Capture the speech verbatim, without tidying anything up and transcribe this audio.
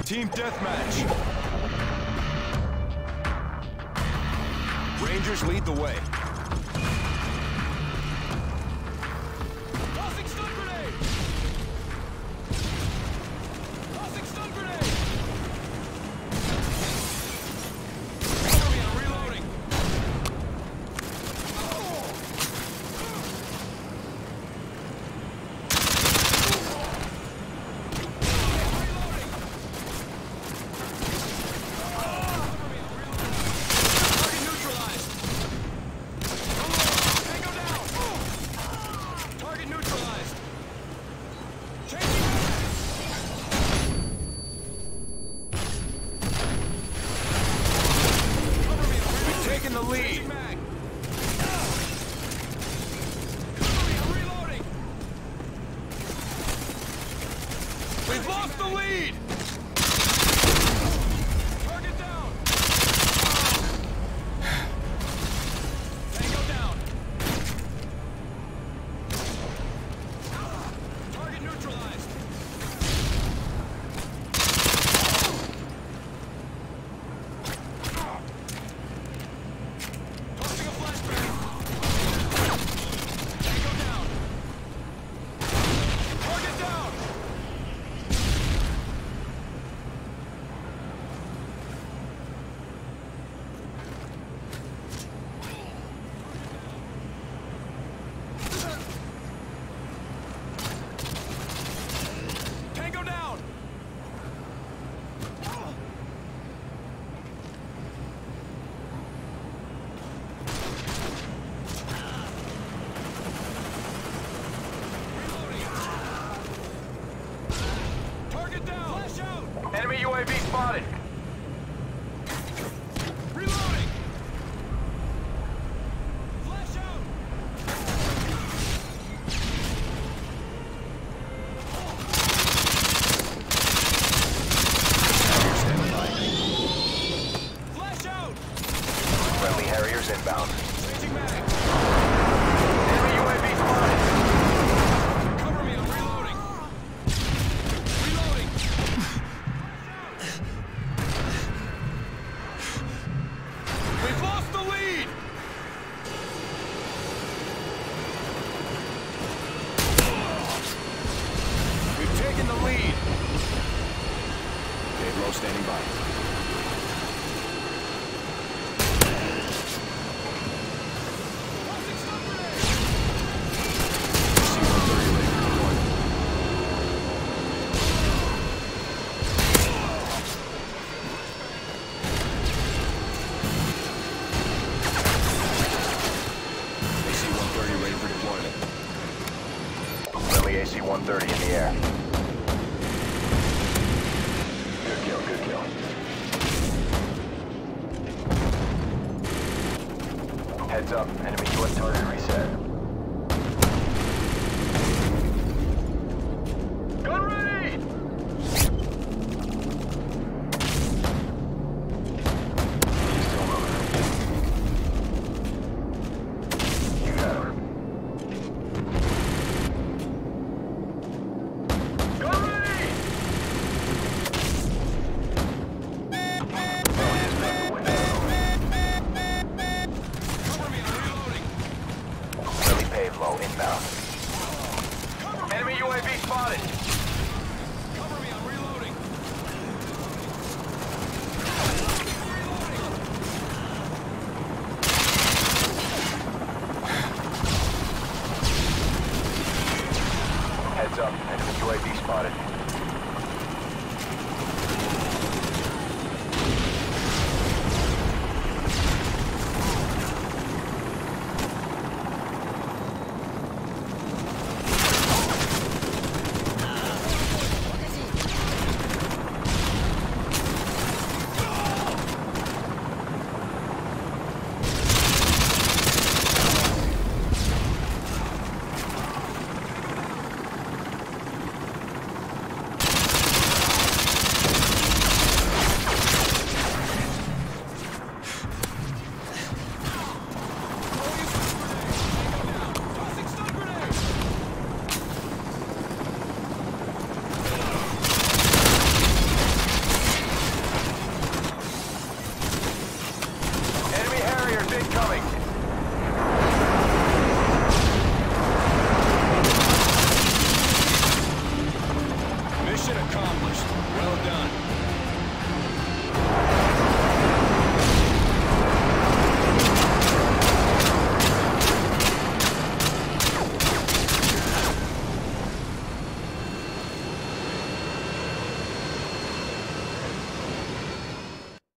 Team deathmatch. Rangers lead the way. Tossing stun grenade! Tossing stun grenade! Cover me, I'm reloading. The lead. We've lost the lead. Target down. Tango down. Target neutralized. Enemy U A V spotted. Reloading. Flash out. Flash out. Friendly Harriers inbound. Changing mag. Enemy U A V spotted. Cover me, I'm reloading. Reloading. We've lost the lead! We've taken the lead. Dave Lowe standing by. A C one thirty in the air. Good kill, good kill. Heads up, enemy U S target reset.